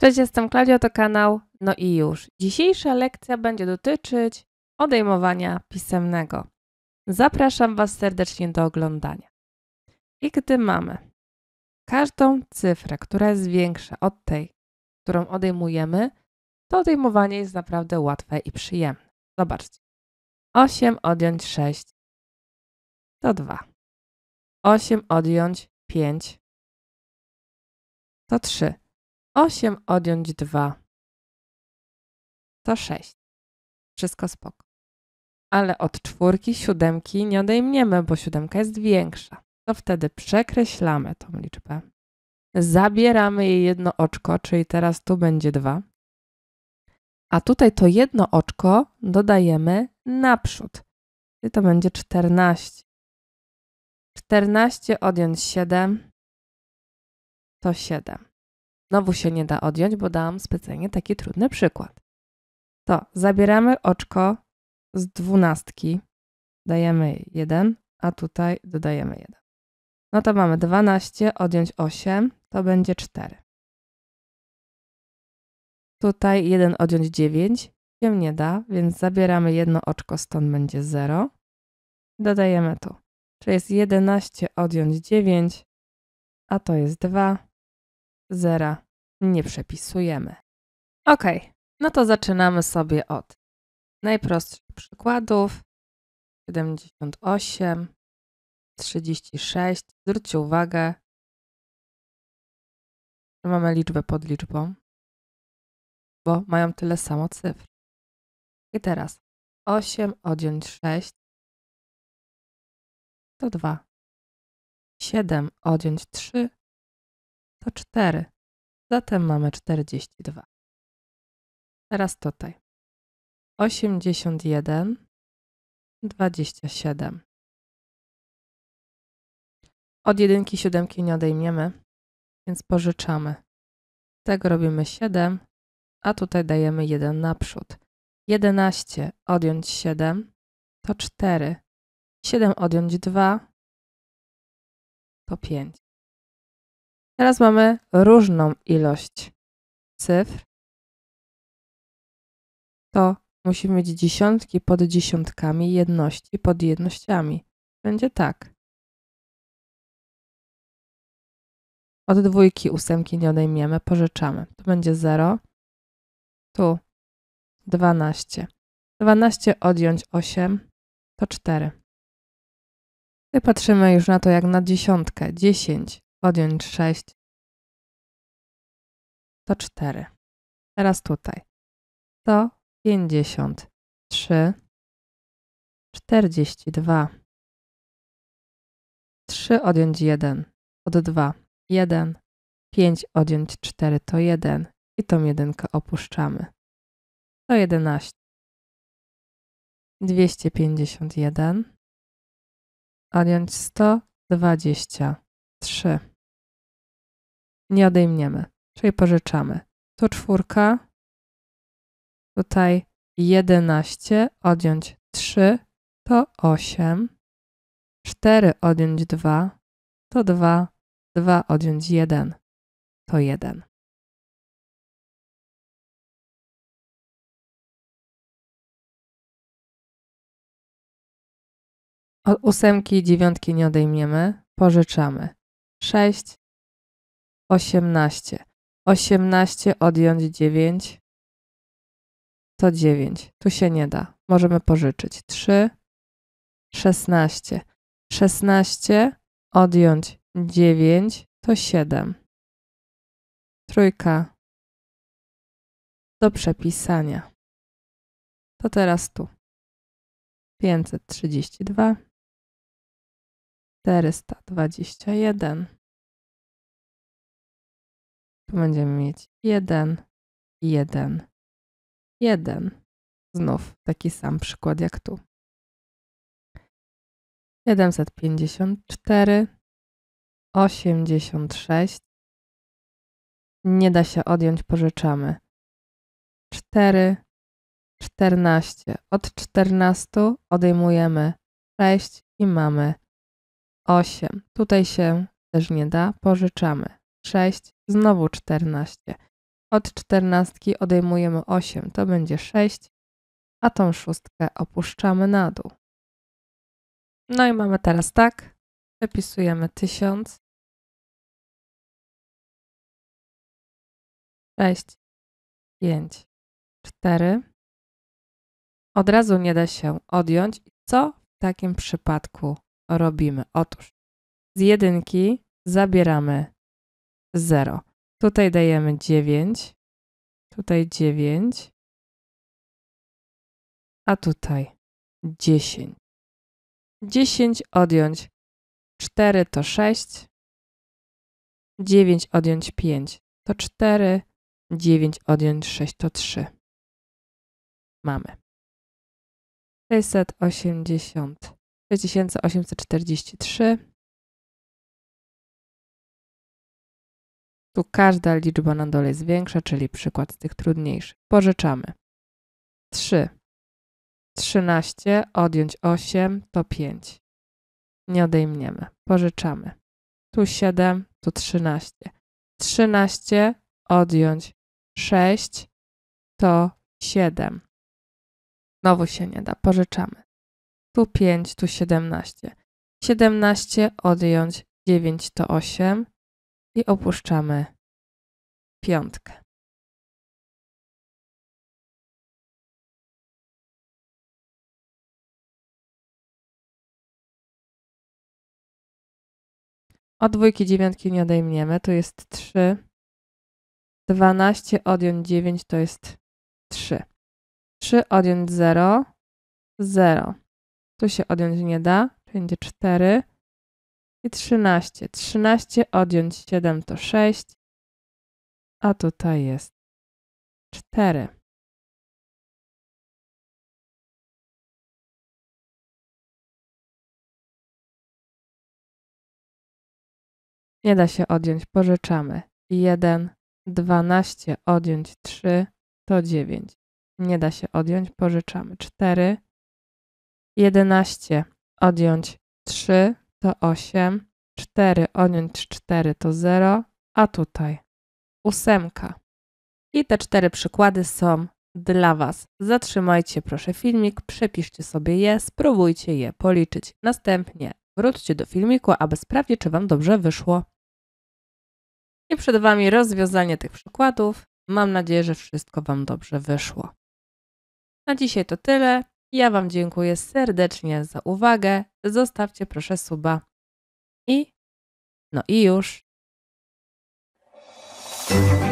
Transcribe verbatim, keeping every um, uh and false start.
Cześć, jestem Klaudia, to kanał No i już. Dzisiejsza lekcja będzie dotyczyć odejmowania pisemnego. Zapraszam Was serdecznie do oglądania. I gdy mamy każdą cyfrę, która jest większa od tej, którą odejmujemy, to odejmowanie jest naprawdę łatwe i przyjemne. Zobaczcie. osiem odjąć sześć to dwa. osiem odjąć pięć to trzy. osiem odjąć dwa to sześć. Wszystko spoko. Ale od czwórki, siódemki nie odejmiemy, bo siódemka jest większa. To wtedy przekreślamy tą liczbę. Zabieramy jej jedno oczko, czyli teraz tu będzie dwa. A tutaj to jedno oczko dodajemy naprzód. I to będzie czternaście. czternaście odjąć siedem to siedem. Znowu się nie da odjąć, bo dałam specjalnie taki trudny przykład. To zabieramy oczko z dwunastki, dajemy jeden, a tutaj dodajemy jeden. No to mamy dwanaście odjąć osiem, to będzie cztery. Tutaj jeden odjąć dziewięć się nie da, więc zabieramy jedno oczko, stąd będzie zero. Dodajemy tu, czyli jest jedenaście odjąć dziewięć, a to jest dwa, zera nie przepisujemy. Ok, no to zaczynamy sobie od najprostszych przykładów. siedemdziesiąt osiem, trzydzieści sześć. Zwróćcie uwagę, że mamy liczbę pod liczbą, bo mają tyle samo cyfr. I teraz osiem odjąć sześć to dwa. siedem odjąć trzy to cztery. Zatem mamy czterdzieści dwa. Teraz tutaj. osiemdziesiąt jeden, dwadzieścia siedem. Od jedynki siódemki nie odejmiemy, więc pożyczamy. Z tego robimy siedem, a tutaj dajemy jeden naprzód. jedenaście odjąć siedem to cztery. siedem odjąć dwa to pięć. Teraz mamy różną ilość cyfr. To musimy mieć dziesiątki pod dziesiątkami, jedności pod jednościami. Będzie tak. Od dwójki ósemki nie odejmiemy, pożyczamy. Tu będzie zero, tu dwanaście. dwanaście odjąć osiem to cztery. I patrzymy już na to jak na dziesiątkę. dziesięć odjąć sześć to cztery. Teraz tutaj. sto pięćdziesiąt trzy, czterdzieści dwa. trzy odjąć jeden od dwa, jeden. pięć odjąć cztery to jeden. I tą jedynkę opuszczamy. sto jedenaście. dwieście pięćdziesiąt jeden. Odjąć sto dwadzieścia trzy. Nie odejmiemy, czyli pożyczamy. Tu czwórka. Tutaj jedenaście odjąć trzy to osiem. cztery odjąć dwa to dwa. dwa odjąć jeden to jeden. Od ósemki i dziewiątki nie odejmiemy, pożyczamy. sześć, osiemnaście. osiemnaście odjąć dziewięć to dziewięć. Tu się nie da. Możemy pożyczyć. trzy, szesnaście. szesnaście odjąć dziewięć to siedem. Trójka do przepisania. To teraz tu. pięćset trzydzieści dwa. czterysta dwadzieścia jeden. Tu będziemy mieć jeden, jeden, jeden. Znów taki sam przykład jak tu. siedemset pięćdziesiąt cztery, osiemdziesiąt sześć. Nie da się odjąć, pożyczamy. cztery, czternaście. Od czternastu odejmujemy sześć i mamy osiem. Tutaj się też nie da, pożyczamy. sześć, znowu czternaście. Od czternastki odejmujemy osiem, to będzie sześć, a tą szóstkę opuszczamy na dół. No i mamy teraz tak, przepisujemy tysiąc, sześć, pięć, cztery. Od razu nie da się odjąć. Co w takim przypadku robimy? Otóż z jedynki zabieramy zero. Tutaj dajemy dziewięć, tutaj dziewięć, a tutaj dziesięć. dziesięć odjąć cztery to sześć, dziewięć odjąć pięć to cztery, dziewięć odjąć sześć to trzy. Mamy sześćset osiemdziesiąt, sześć tysięcy osiemset czterdzieści trzy. Tu każda liczba na dole jest większa, czyli przykład z tych trudniejszych. Pożyczamy. trzy. trzynaście odjąć osiem to pięć. Nie odejmniemy. Pożyczamy. Tu siedem, tu trzynaście. trzynaście odjąć sześć to siedem. Znowu się nie da. Pożyczamy. Tu pięć, tu siedemnaście. siedemnaście odjąć dziewięć to osiem i opuszczamy piątkę. Od dwójki dziewiątki nie odejmniemy, to jest trzy. dwanaście odjąć dziewięć to jest trzy. trzy odjąć zero, zero. Tu się odjąć nie da, będzie cztery. I trzynaście. trzynaście odjąć siedem to sześć, a tutaj jest cztery. Nie da się odjąć, pożyczamy. jeden, dwanaście odjąć trzy to dziewięć. Nie da się odjąć, pożyczamy. cztery, jedenaście odjąć trzy to osiem, cztery odjąć cztery to zero, a tutaj ósemka. I te cztery przykłady są dla Was. Zatrzymajcie proszę filmik, przepiszcie sobie je, spróbujcie je policzyć. Następnie wróćcie do filmiku, aby sprawdzić, czy Wam dobrze wyszło. I przed Wami rozwiązanie tych przykładów. Mam nadzieję, że wszystko Wam dobrze wyszło. Na dzisiaj to tyle. Ja Wam dziękuję serdecznie za uwagę. Zostawcie proszę suba. I no i już.